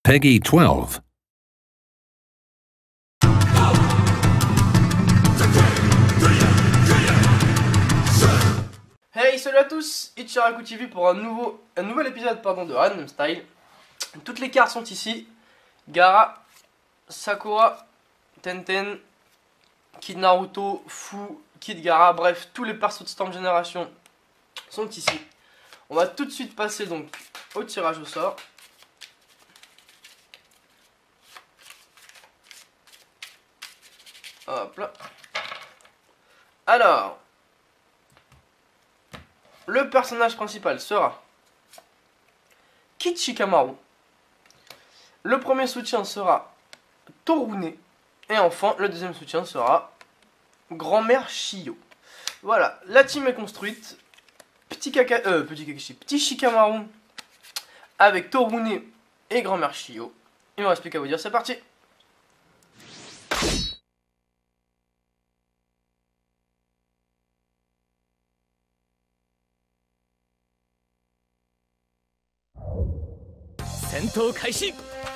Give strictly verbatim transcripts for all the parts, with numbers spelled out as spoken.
Peggy twelve. Hey, salut à tous, Ichiraku T V pour un, nouveau, un nouvel épisode pardon, de Random Style. Toutes les cartes sont ici. Gaara, Sakura, Tenten, Kid Naruto, Fu, Kid Gaara, bref, tous les persos de Storm Generation sont ici. On va tout de suite passer donc au tirage au sort. Hop là. Alors, le personnage principal sera Kid Shikamaru. Le premier soutien sera Torune. Et enfin, le deuxième soutien sera Grand-mère Shio. Voilà, la team est construite. Petit Kaka, euh, petit Kakashi, petit Shikamaru avec Torune et Grand-mère Shio. Il me reste plus qu'à vous dire, c'est parti. Sento Kaishi.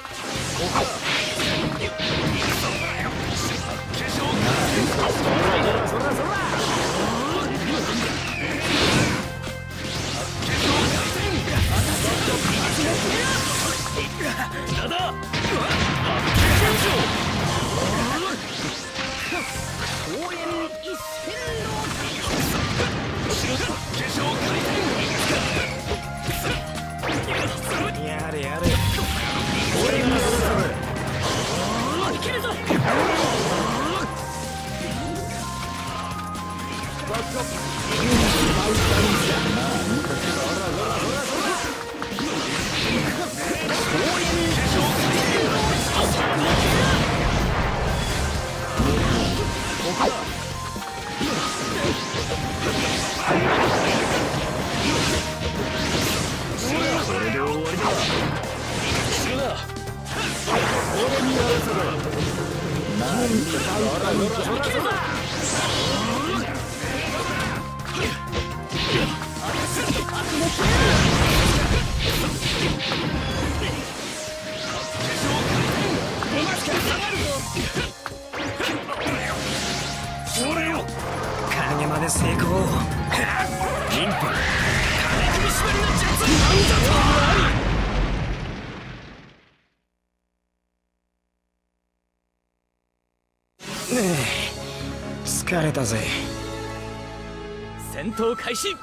Sento Kaishi.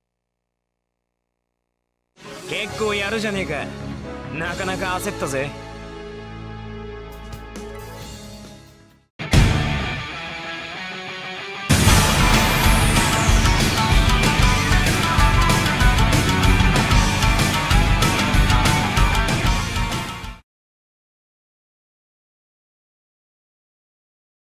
Kekkou yaruじゃねえか。なかなか焦ったぜ。